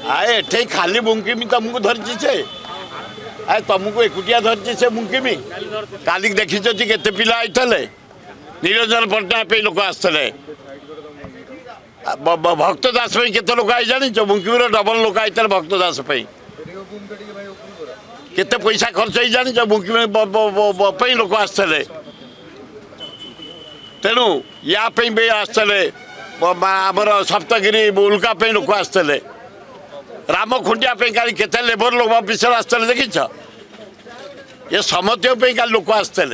आए एठे खाली मुंकिमी तुमको धरची से आए तुमको एकुटिया धरची से मुंकिमी काली देखी केते पिला आइते निरंजन पट्टनायक लोक आसते भक्त दास केते लोक आई जानी मुंकिमीर डबल लोक आइते भक्त दास केते पैसा खर्च हो जानी मुंकिमी लोक आसते तेणु या भी आसते आमर सप्तगिरी उल्का लोक आसते राम खुंडिया काली केते लेबर लोक ऑफिसर आसते देखीच ये समझ का लोक आसते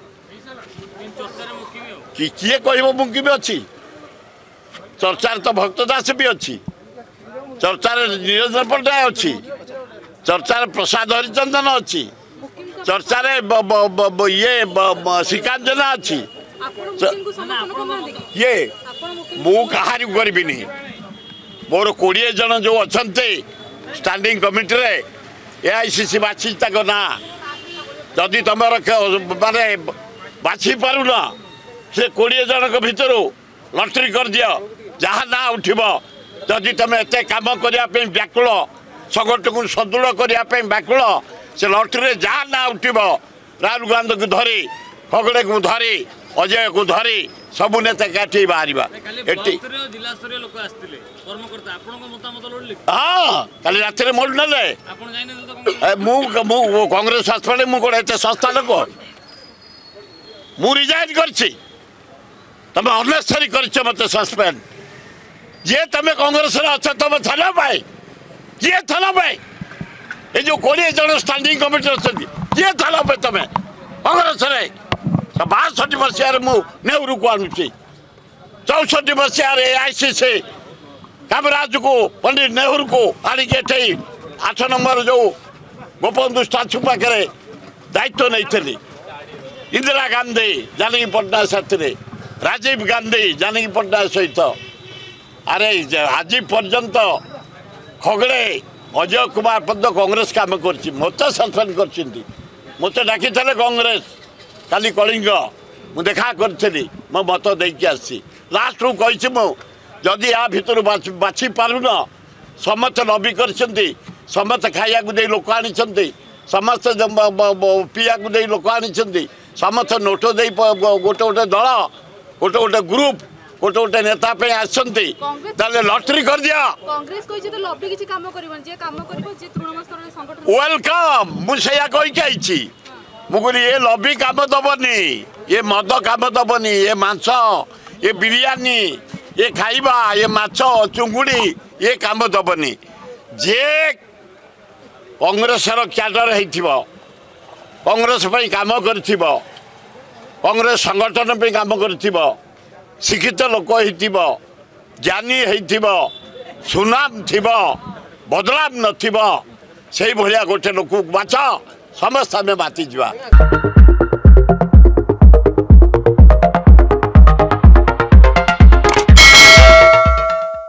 किए कह मुंकिमी अच्छी चर्चार तो भक्तदास भी अच्छी चर्चार निरंजन पट्टनायक अच्छी चर्चार प्रसाद हरिचंदन अच्छी चर्चार ये श्रीकांत जेना अच्छी ये मु कहारी करी मोर 20 जन जो अच्छा स्टैंडिंग कमिटी रे एआईसीसी बाछी ना जदि तुम माने बाछी पारुन से 20 जन भितर लटरी कर दियो जहाँ ना उठब जदि तुम एत कम करने व्याकुल संगठन को सदृढ़ करने व्याकुल से लटरी जहाँ ना उठब राहुल गांधी को धरी खगड़े को धरी अजय को धरी सबू नेता काठी बाहर हाँ कल रात मोड़ ना कांग्रेस सस्पेंड मुझे सस्ता लोक मु रिजाइन कर तुम अनेसरी कर मत सस्पेंड जी तुम कांग्रेस अच्छा तुम थाना पाए किए थाना पाए ये जो 20 जन स्टैंडिंग कमिटी अच्छा किए थाना पाए तुम कांग्रेस 62 मसीह नेहरू को आणुची 64 मसीह एआईसीसी कामराज को पंडित नेहरू को आणिक 8 नंबर जो गोपबंधु स्टाच्यू पाखे दायित्व नहीं इंदिरा गांधी जानकी पट्टनायक साथी राजीव गांधी जानकी पट्टनायक सहित अरे आज पर्यंत खगड़े अजय कुमार पद कांग्रेस काम कर मत सस्पेंड कर मत डाकी कांग्रेस काली कलिंग मु देखा करी मो मत देकी आसी लास्ट रू कही जदि या भितर बाछी पारुन समस्त लबी कर समस्त खाया दे लोक आनी समस्त पीया दे लोक आनी समस्त नोट दे गोटे गोटे दल गोटे गोटे ग्रुप गोटे गोटे नेता आसते लटरी कर दिया वेलकम मुझे कही मुझे ये लबी काम दबनी ये मद काम दबनी ये मांस ये बिरयानी ये खाइबा ये माछ चुंगुड़ी ये काम दबनी जे कांग्रेस क्याडर हो कांग्रेस काम कर कांग्रेस संगठन काम कर शिक्षित लोक हो ज्ञानी हो सुनाम थी बदलाम न से भाया गोटे लोक बाच समस्त आम बाति जा।